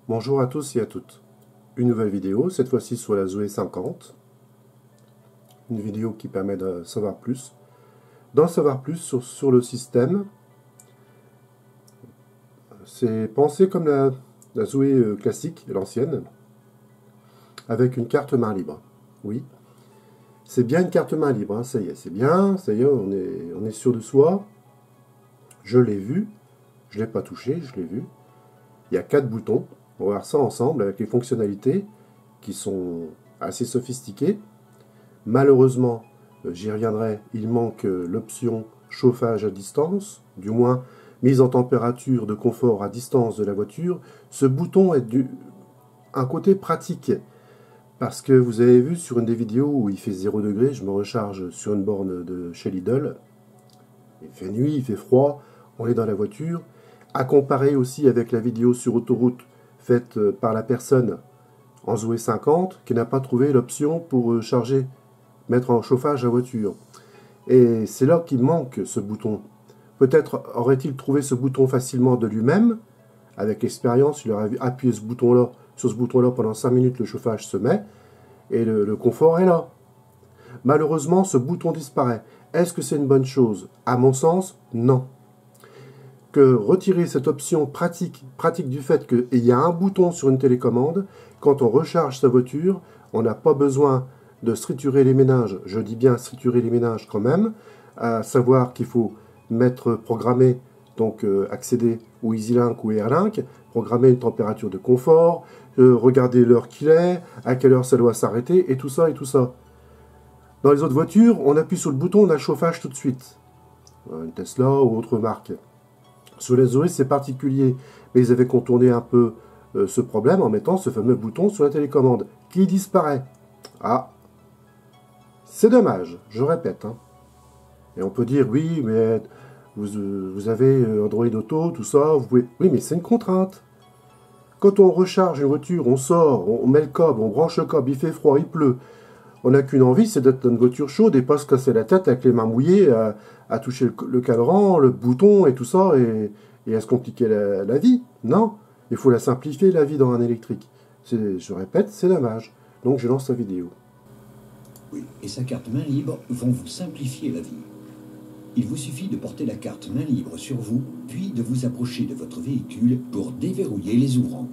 Bonjour à tous et à toutes. Une nouvelle vidéo, cette fois-ci sur la Zoé 50. Une vidéo qui permet de savoir plus. D'en savoir plus sur le système. C'est pensé comme la Zoé classique, l'ancienne, avec une carte main libre. Oui, c'est bien une carte main libre, hein, ça y est, c'est bien, ça y est, on est sûr de soi. Je l'ai vu, je ne l'ai pas touché, je l'ai vu. Il y a 4 boutons. On va voir ça ensemble avec les fonctionnalités qui sont assez sophistiquées. Malheureusement, j'y reviendrai, il manque l'option chauffage à distance, du moins mise en température de confort à distance de la voiture. Ce bouton est un côté pratique, parce que vous avez vu sur une des vidéos où il fait 0 degré, je me recharge sur une borne de chez Lidl. Il fait nuit, il fait froid, on est dans la voiture. À comparer aussi avec la vidéo sur autoroute faite par la personne en Zoé 50 qui n'a pas trouvé l'option pour charger, mettre en chauffage la voiture. Et c'est là qu'il manque ce bouton. Peut-être aurait-il trouvé ce bouton facilement de lui-même. Avec l'expérience, il aurait appuyé ce bouton-là, sur ce bouton-là pendant 5 minutes, le chauffage se met et le confort est là. Malheureusement, ce bouton disparaît. Est-ce que c'est une bonne chose? À mon sens, non. Que retirer cette option pratique du fait qu'il y a un bouton sur une télécommande, quand on recharge sa voiture, on n'a pas besoin de triturer les méninges, je dis bien triturer les méninges quand même, à savoir qu'il faut programmer, donc accéder au EasyLink ou AirLink, programmer une température de confort, regarder l'heure qu'il est, à quelle heure ça doit s'arrêter, et tout ça, et tout ça. Dans les autres voitures, on appuie sur le bouton, on a le chauffage tout de suite. Une Tesla ou autre marque. Sur les Zoé, c'est particulier, mais ils avaient contourné un peu ce problème en mettant ce fameux bouton sur la télécommande, qui disparaît. Ah, c'est dommage, je répète. Hein. Et on peut dire, oui, mais vous avez Android Auto, tout ça, vous pouvez... Oui, mais c'est une contrainte. Quand on recharge une voiture, on sort, on met le câble, on branche le câble, il fait froid, il pleut. On n'a qu'une envie, c'est d'être dans une voiture chaude et pas se casser la tête avec les mains mouillées à toucher le cadran, le bouton et tout ça, et à se compliquer la vie. Non, il faut la simplifier, la vie dans un électrique. Je répète, c'est dommage. Donc je lance la vidéo. Oui, et sa carte main libre vont vous simplifier la vie. Il vous suffit de porter la carte main libre sur vous, puis de vous approcher de votre véhicule pour déverrouiller les ouvrants.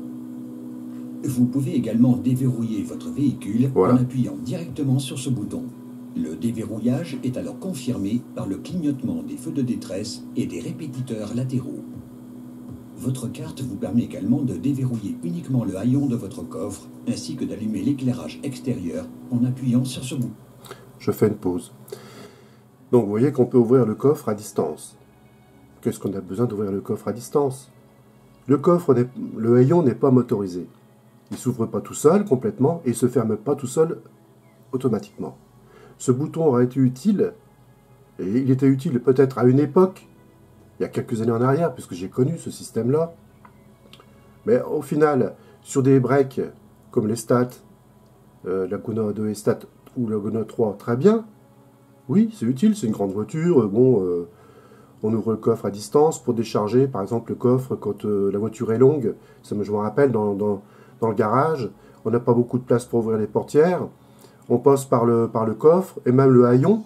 Vous pouvez également déverrouiller votre véhicule en appuyant directement sur ce bouton. Le déverrouillage est alors confirmé par le clignotement des feux de détresse et des répétiteurs latéraux. Votre carte vous permet également de déverrouiller uniquement le haillon de votre coffre, ainsi que d'allumer l'éclairage extérieur en appuyant sur ce bouton. Je fais une pause. Donc vous voyez qu'on peut ouvrir le coffre à distance. Qu'est-ce qu'on a besoin d'ouvrir le coffre à distance? Le haillon n'est pas motorisé. Il ne s'ouvre pas tout seul complètement et il ne se ferme pas tout seul automatiquement. Ce bouton aurait été utile, et il était utile peut-être à une époque, il y a quelques années en arrière, puisque j'ai connu ce système-là. Mais au final, sur des breaks comme les Stat, Laguna 2 et Stat ou Laguna 3, très bien. Oui, c'est utile, c'est une grande voiture. Bon, on ouvre le coffre à distance pour décharger, par exemple, le coffre quand la voiture est longue. Je me rappelle, dans le garage, on n'a pas beaucoup de place pour ouvrir les portières. On passe par le coffre, et même le haillon,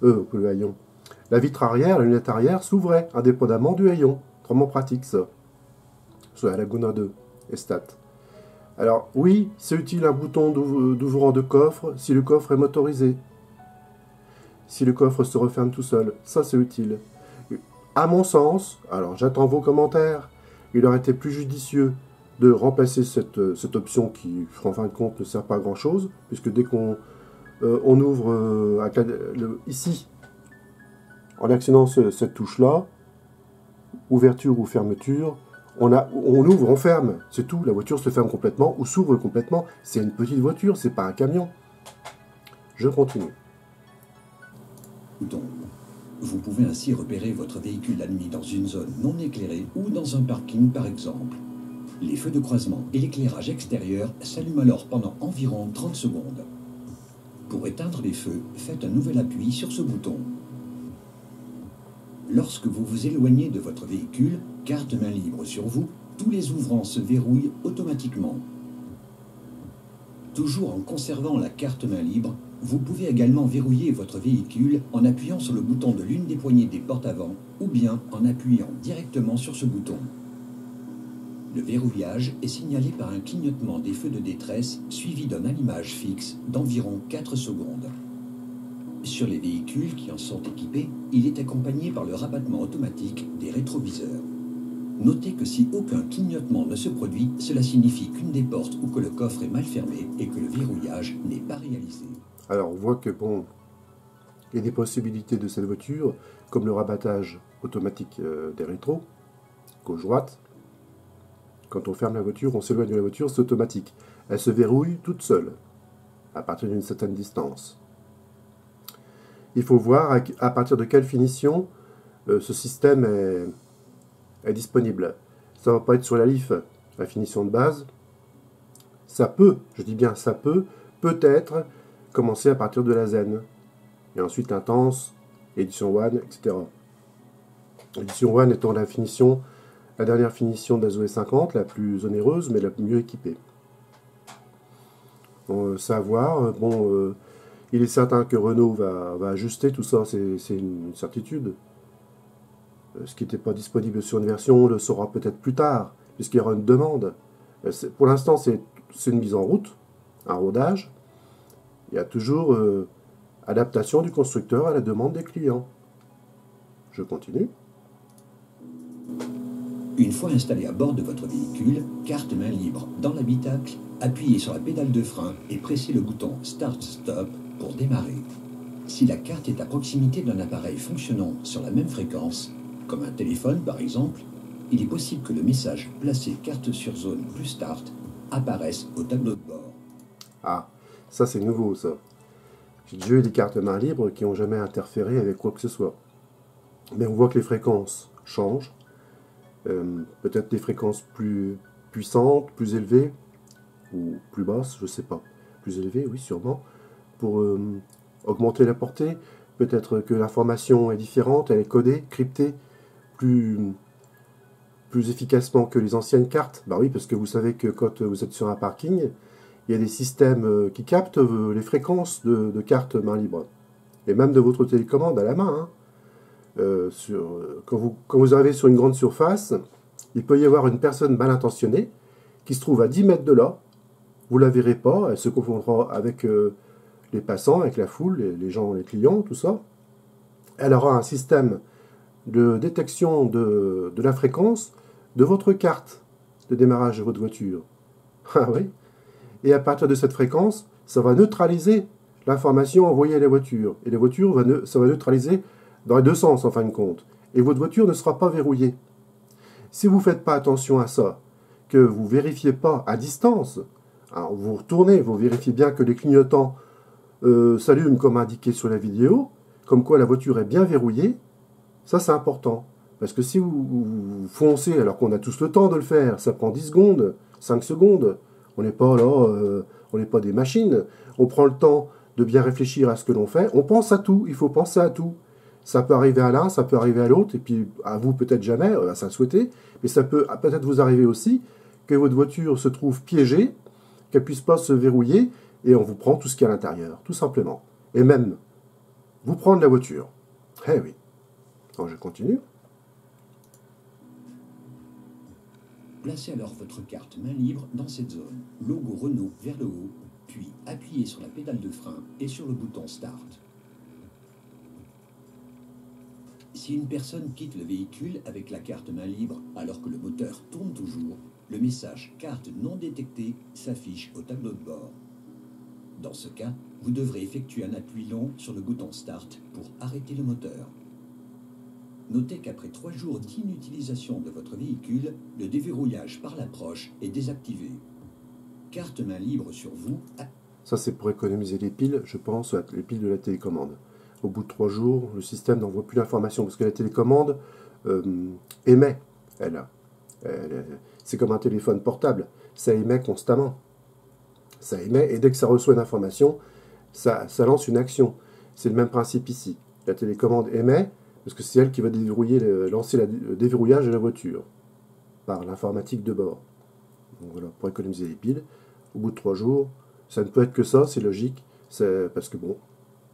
la vitre arrière, la lunette arrière s'ouvrait, indépendamment du haillon. Vraiment pratique, ça. Sur la Laguna 2 et Stat. Alors, oui, c'est utile un bouton d'ouvrant de coffre si le coffre est motorisé. Si le coffre se referme tout seul, ça c'est utile. À mon sens, alors j'attends vos commentaires, il aurait été plus judicieux de remplacer cette option qui, en fin de compte, ne sert pas à grand-chose, puisque dès qu'on ouvre ici, en actionnant cette touche-là, ouverture ou fermeture, on ouvre, on ferme, c'est tout. La voiture se ferme complètement ou s'ouvre complètement. C'est une petite voiture, c'est pas un camion. Je continue. Vous pouvez ainsi repérer votre véhicule la nuit dans une zone non éclairée ou dans un parking par exemple. Les feux de croisement et l'éclairage extérieur s'allument alors pendant environ 30 secondes. Pour éteindre les feux, faites un nouvel appui sur ce bouton. Lorsque vous vous éloignez de votre véhicule, carte main libre sur vous, tous les ouvrants se verrouillent automatiquement. Toujours en conservant la carte main libre, vous pouvez également verrouiller votre véhicule en appuyant sur le bouton de l'une des poignées des portes avant ou bien en appuyant directement sur ce bouton. Le verrouillage est signalé par un clignotement des feux de détresse suivi d'un allumage fixe d'environ 4 secondes. Sur les véhicules qui en sont équipés, il est accompagné par le rabattement automatique des rétroviseurs. Notez que si aucun clignotement ne se produit, cela signifie qu'une des portes ou que le coffre est mal fermé et que le verrouillage n'est pas réalisé. Alors on voit que bon, il y a des possibilités de cette voiture, comme le rabattage automatique des rétros, gauche-droite. Quand on ferme la voiture, on s'éloigne de la voiture, c'est automatique. Elle se verrouille toute seule, à partir d'une certaine distance. Il faut voir à partir de quelle finition ce système est disponible. Ça ne va pas être sur la Leaf, la finition de base. Ça peut, je dis bien ça peut-être commencer à partir de la Zen. Et ensuite Intense, Edition One, etc. Edition One étant la dernière finition de la Zoé 50, la plus onéreuse, mais la mieux équipée. Ça à voir. Bon, il est certain que Renault va ajuster tout ça, c'est une certitude. Ce qui n'était pas disponible sur une version, on le saura peut-être plus tard, puisqu'il y aura une demande. Pour l'instant, c'est une mise en route, un rodage. Il y a toujours adaptation du constructeur à la demande des clients. Je continue. Une fois installé à bord de votre véhicule, carte main libre dans l'habitacle, appuyez sur la pédale de frein et pressez le bouton Start-Stop pour démarrer. Si la carte est à proximité d'un appareil fonctionnant sur la même fréquence, comme un téléphone par exemple, il est possible que le message « Placez carte sur zone plus Start » apparaisse au tableau de bord. Ah, ça c'est nouveau ça. J'ai déjà eu des cartes main libres qui n'ont jamais interféré avec quoi que ce soit. Mais on voit que les fréquences changent. Peut-être des fréquences plus puissantes, plus élevées, ou plus basses, je ne sais pas. Plus élevées, oui, sûrement. Pour augmenter la portée, peut-être que l'information est différente, elle est codée, cryptée, plus efficacement que les anciennes cartes. Bah oui, parce que vous savez que quand vous êtes sur un parking, il y a des systèmes qui captent les fréquences de cartes main libre. Et même de votre télécommande à la main. Quand vous arrivez sur une grande surface, il peut y avoir une personne mal intentionnée qui se trouve à 10 mètres de là. Vous ne la verrez pas, elle se confondra avec les passants, avec la foule, les gens, les clients, tout ça. Elle aura un système de détection de la fréquence de votre carte de démarrage de votre voiture. Ah oui. Et à partir de cette fréquence, ça va neutraliser l'information envoyée à la voiture. Et la voiture, ça va neutraliser dans les deux sens en fin de compte. Et votre voiture ne sera pas verrouillée. Si vous ne faites pas attention à ça, que vous ne vérifiez pas à distance, alors vous retournez, vous vérifiez bien que les clignotants s'allument comme indiqué sur la vidéo, comme quoi la voiture est bien verrouillée, ça c'est important. Parce que si vous foncez alors qu'on a tous le temps de le faire, ça prend 10 secondes, 5 secondes, on n'est pas là, on n'est pas des machines, on prend le temps de bien réfléchir à ce que l'on fait, on pense à tout, il faut penser à tout. Ça peut arriver à l'un, ça peut arriver à l'autre, et puis à vous peut-être jamais, ça souhaiter, mais ça peut peut-être vous arriver aussi que votre voiture se trouve piégée, qu'elle ne puisse pas se verrouiller, et on vous prend tout ce qu'il y a à l'intérieur, tout simplement. Et même, vous prendre la voiture. Eh oui. Alors je continue. Placez alors votre carte main libre dans cette zone, logo Renault vers le haut, puis appuyez sur la pédale de frein et sur le bouton Start. Si une personne quitte le véhicule avec la carte main libre alors que le moteur tourne toujours, le message « Carte non détectée » s'affiche au tableau de bord. Dans ce cas, vous devrez effectuer un appui long sur le bouton Start pour arrêter le moteur. Notez qu'après 3 jours d'inutilisation de votre véhicule, le déverrouillage par l'approche est désactivé. Carte main libre sur vous. Ça, c'est pour économiser les piles, je pense, les piles de la télécommande. Au bout de 3 jours, le système n'envoie plus d'informations parce que la télécommande émet. C'est comme un téléphone portable, ça émet constamment. Ça émet et dès que ça reçoit une information, ça lance une action. C'est le même principe ici. La télécommande émet parce que c'est elle qui va lancer le déverrouillage de la voiture. par l'informatique de bord. Donc voilà, pour économiser les piles. Au bout de 3 jours, ça ne peut être que ça, c'est logique. C'est parce que bon.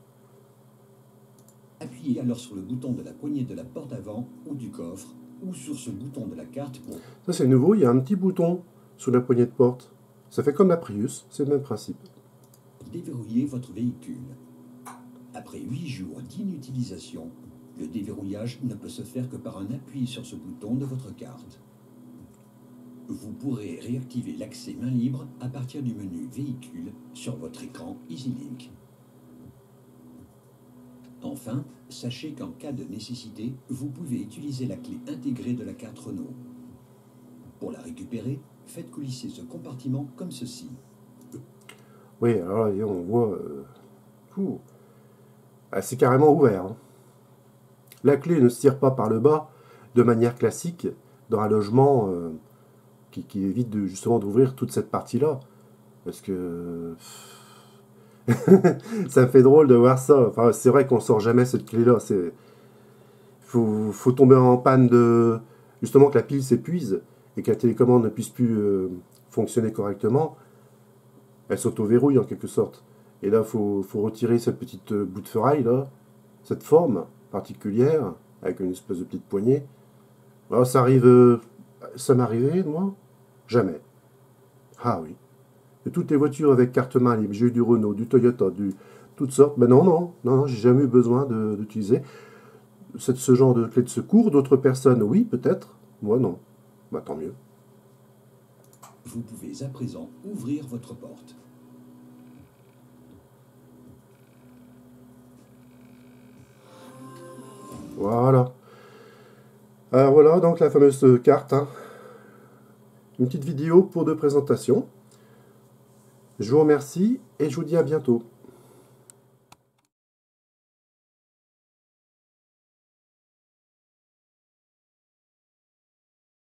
Appuyez alors sur le bouton de la poignée de la porte avant ou du coffre, ou sur ce bouton de la carte pour... Ça c'est nouveau, il y a un petit bouton sur la poignée de porte. Ça fait comme la Prius, c'est le même principe. déverrouiller votre véhicule. Après 8 jours d'inutilisation, le déverrouillage ne peut se faire que par un appui sur ce bouton de votre carte. Vous pourrez réactiver l'accès main libre à partir du menu Véhicule sur votre écran EasyLink. Enfin, sachez qu'en cas de nécessité, vous pouvez utiliser la clé intégrée de la carte Renault. Pour la récupérer, faites coulisser ce compartiment comme ceci. Oui, alors là, on voit... c'est carrément ouvert. Hein. La clé ne se tire pas par le bas de manière classique dans un logement qui évite justement d'ouvrir toute cette partie-là. Parce que... ça me fait drôle de voir ça. Enfin, c'est vrai qu'on sort jamais cette clé-là. Faut tomber en panne de... Justement que la pile s'épuise et que la télécommande ne puisse plus fonctionner correctement. Elle s'auto-verrouille en quelque sorte. Et là, faut retirer cette petite bout de ferraille, là, cette forme particulière, avec une espèce de petite poignée. Alors, ça arrive... ça m'est arrivé, moi? Jamais. Ah oui. Et toutes les voitures avec carte main libre, j'ai eu du Renault, du Toyota, toutes sortes. Ben non, j'ai jamais eu besoin d'utiliser ce genre de clé de secours. D'autres personnes, oui, peut-être. Moi, non. Bah, tant mieux. Vous pouvez à présent ouvrir votre porte. Voilà. Alors voilà, donc la fameuse carte. Hein. Une petite vidéo pour de présentation. Je vous remercie et je vous dis à bientôt.